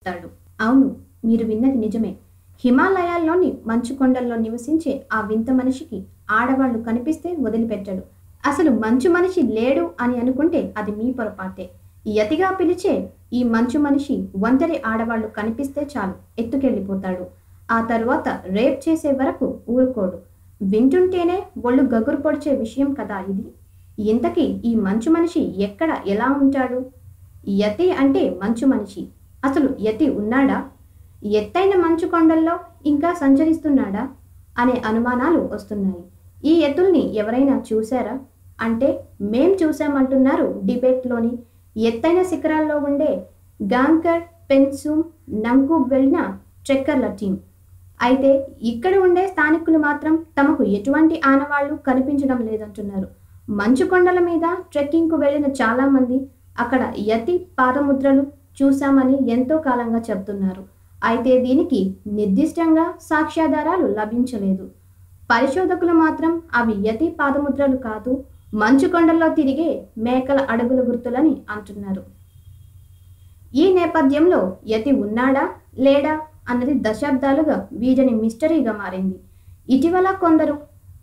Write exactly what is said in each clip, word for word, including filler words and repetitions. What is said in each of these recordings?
చెప్తాడు. అవును, మీరు విన్నది నిజమే. హిమాలయాల్లోని మంచు కొండల్లో నివసించే ఆ వింత మనిషికి ఆడవాళ్లు కనిపిస్తే వదిలిపెట్టడు. అసలు మంచు మనిషి లేడు అని అనుకుంటే అది మీ పొరపాటే. యతిగా పిలిచే ఈ మంచు మనిషి ఒంటరి ఆడవాళ్లు కనిపిస్తే చాలు ఎత్తుకెళ్ళిపోతాడు. ఆ తరువాత రేప్ చేసే వరకు ఊరుకోడు. వింటుంటేనే ఒళ్ళు గగురు పొడిచే విషయం కదా ఇది. ఇంతకీ ఈ మంచు మనిషి ఎక్కడ ఎలా ఉంటాడు? యతి అంటే మంచు మనిషి. అసలు యతి ఉన్నాడా? ఎత్తైన మంచు కొండల్లో ఇంకా సంచరిస్తున్నాడా అనే అనుమానాలు వస్తున్నాయి. ఈ యతుల్ని ఎవరైనా చూశారా అంటే మేం చూసామంటున్నారు టిబెట్లోని ఎత్తైన శిఖరాల్లో ఉండే గాంకర్, పెన్సుమ్, నంకుబ్ వెళ్ళిన ట్రెక్కర్ల టీం. అయితే ఇక్కడ ఉండే స్థానికులు మాత్రం తమకు ఎటువంటి ఆనవాళ్లు కనిపించడం లేదంటున్నారు. మంచు కొండల మీద ట్రెక్కింగ్కు వెళ్ళిన చాలామంది అక్కడ యతి పాదముద్రలు చూశామని ఎంతో కాలంగా చెబుతున్నారు. అయితే దీనికి నిర్దిష్టంగా సాక్ష్యాధారాలు లభించలేదు. పరిశోధకులు మాత్రం అవి యతి పాదముద్రలు కాదు, మంచు కొండల్లో తిరిగే మేకల అడుగుల గుర్తులని అంటున్నారు. ఈ నేపథ్యంలో యతి ఉన్నాడా లేడా అన్నది దశాబ్దాలుగా వీడని మిస్టరీగా మారింది. ఇటీవల కొందరు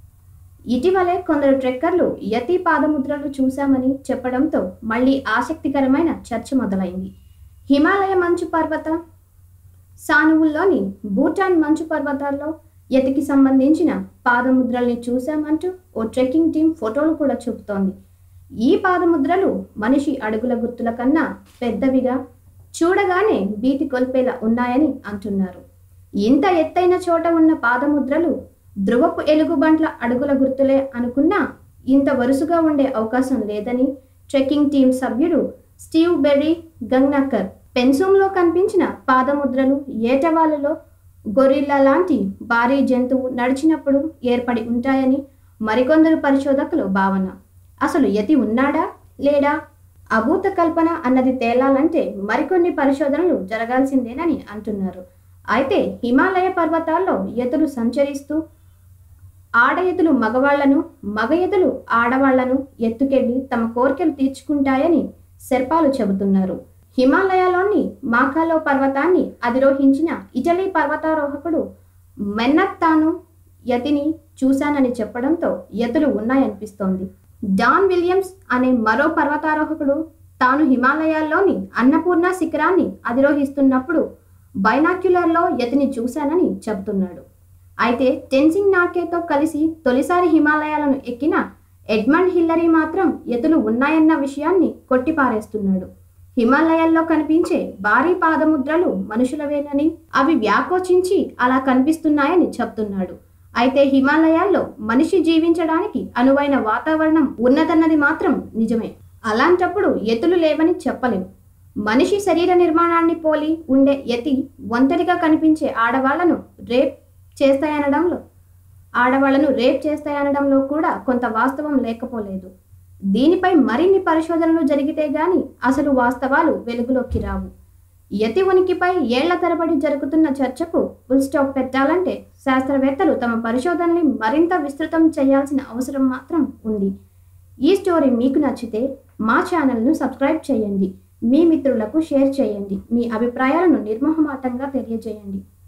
ఇటీవలే కొందరు ట్రెక్కర్లు యతి పాదముద్రలు చూశామని చెప్పడంతో మళ్ళీ ఆసక్తికరమైన చర్చ మొదలైంది. హిమాలయ మంచు పర్వత సానువుల్లోని భూటాన్ మంచు పర్వతాల్లో యతికి సంబంధించిన పాదముద్రల్ని చూశామంటూ ఓ ట్రెక్కింగ్ టీం ఫోటోలు కూడా చూపుతోంది. ఈ పాదముద్రలు మనిషి అడుగుల గుర్తుల కన్నా పెద్దవిగా, చూడగానే భీతి కొల్పేలా ఉన్నాయని అంటున్నారు. ఇంత ఎత్తైన చోట ఉన్న పాదముద్రలు ధ్రువపు ఎలుగుబంట్ల అడుగుల గుర్తులే అనుకున్నా ఇంత వరుసగా ఉండే అవకాశం లేదని ట్రెక్కింగ్ టీం సభ్యుడు స్టీవ్ బెర్రీ గంగ్నాకర్, పెన్సుమ్లో కనిపించిన పాదముద్రలు ఏటవాలులో గొరిల్లా లాంటి భారీ జంతువు నడిచినప్పుడు ఏర్పడి ఉంటాయని మరికొందరు పరిశోధకులు భావన. అసలు యతి ఉన్నాడా లేడా? అభూత కల్పన అన్నది తేలాలంటే మరికొన్ని పరిశోధనలు జరగాల్సిందేనని అంటున్నారు. అయితే హిమాలయ పర్వతాల్లో యతులు సంచరిస్తూ ఆడయతులు మగవాళ్లను, మగయతులు ఆడవాళ్లను ఎత్తుకెళ్లి తమ కోరికలు తీర్చుకుంటాయని శర్పాలు చెబుతున్నారు. హిమాలయాలోని మాకాలో పర్వతాన్ని అధిరోహించిన ఇటలీ పర్వతారోహకుడు మెన్నత్ తాను యతిని చూశానని చెప్పడంతో యతులు ఉన్నాయనిపిస్తోంది. డాన్ విలియమ్స్ అనే మరో పర్వతారోహకుడు తాను హిమాలయాల్లోని అన్నపూర్ణ శిఖరాన్ని అధిరోహిస్తున్నప్పుడు బైనాక్యులర్లో యతిని చూశానని చెబుతున్నాడు. అయితే టెన్సింగ్ నార్కేతో కలిసి తొలిసారి హిమాలయాలను ఎక్కిన ఎడ్మండ్ హిల్లరీ మాత్రం యతులు ఉన్నాయన్న విషయాన్ని కొట్టిపారేస్తున్నాడు. హిమాలయాల్లో కనిపించే భారీ పాదముద్రలు మనుషులవేనని, అవి వ్యాకోచించి అలా కనిపిస్తున్నాయని చెప్తున్నాడు. అయితే హిమాలయాల్లో మనిషి జీవించడానికి అనువైన వాతావరణం ఉన్నదన్నది మాత్రం నిజమే. అలాంటప్పుడు యతులు లేవని చెప్పలేం. మనిషి శరీర నిర్మాణాన్ని పోలి ఉండే యతి ఒంటరిగా కనిపించే ఆడవాళ్లను రేప్ చేస్తాయనడంలో ఆడవాళ్లను రేప్ చేస్తాయనడంలో కూడా కొంత వాస్తవం లేకపోలేదు. దీనిపై మరిన్ని పరిశోధనలు జరిగితే గాని అసలు వాస్తవాలు వెలుగులోకి రావు. యతి ఉనికిపై ఏళ్ల తరబడి జరుగుతున్న చర్చకు ఫుల్ స్టాప్ పెట్టాలంటే శాస్త్రవేత్తలు తమ పరిశోధనల్ని మరింత విస్తృతం చేయాల్సిన అవసరం మాత్రం ఉంది. ఈ స్టోరీ మీకు నచ్చితే మా ఛానల్ను సబ్స్క్రైబ్ చేయండి, మీ మిత్రులకు షేర్ చేయండి, మీ అభిప్రాయాలను నిర్మోహమాటంగా తెలియజేయండి.